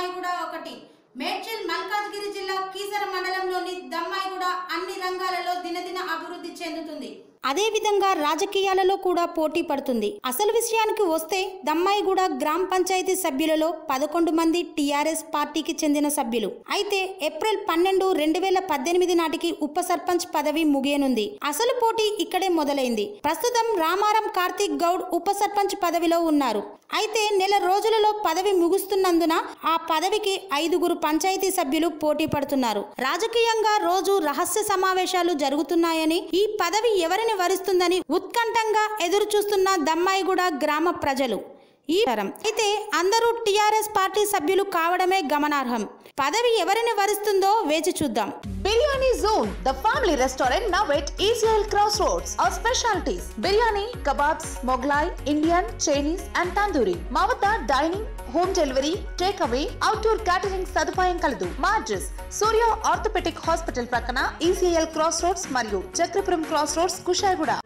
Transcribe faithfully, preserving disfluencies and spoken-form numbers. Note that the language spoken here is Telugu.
దమ్మాయిగూడ ఒకటి. మేడ్చల్ మల్కాజ్గిరి జిల్లా కీసర మండలంలోని దమ్మాయిగూడ అన్ని రంగాలలో దినదిన అభివృద్ధి చెందుతుంది. అదే విధంగా రాజకీయాలలో కూడా పోటీ పడుతుంది. అసలు విషయానికి వస్తే దమ్మాయిగూడ గ్రామ పంచాయతీ సభ్యులలో పదకొండు మంది టీఆర్ఎస్ పార్టీకి చెందిన సభ్యులు. అయితే ఏప్రిల్ పన్నెండు రెండు వేల పద్దెనిమిది నాటికి ఉప సర్పంచ్ పదవి ముగియనుంది. అసలు పోటీ ఇక్కడే మొదలైంది. ప్రస్తుతం రామారం కార్తీక్ గౌడ్ ఉప సర్పంచ్ పదవిలో ఉన్నారు. అయితే నెల రోజులలో పదవి ముగుస్తున్నందున ఆ పదవికి ఐదుగురు పంచాయతీ సభ్యులు పోటీ పడుతున్నారు. రాజకీయంగా రోజు రహస్య సమావేశాలు జరుగుతున్నాయని, ఈ పదవి ఎవరిని వరిస్తుందని ఉత్కంఠంగా ఎదురు చూస్తున్న దమ్మాయిగూడ గ్రామ ప్రజలు. ఈ తరం అయితే అందరూ టీఆర్ఎస్ పార్టీ సభ్యులు కావడమే గమనార్హం. పదవి ఎవరిని వరిస్తుందో వేచి చూద్దాం. Biryani Zone, the family restaurant now at E C L Crossroads. Our specialties: biryani, kebabs, Mughlai, Indian, Chinese and Tandoori. మా వద్ద dining, home delivery, take away, outdoor catering సదుపాయం కలదు. మా అడ్రస్ సూర్య ఆర్థోపెటిక్ హాస్పిటల్ ప్రక్కన E C L Crossroads మరియు చక్రపురం క్రాస్ రోడ్స్, కుషాయిగూడ.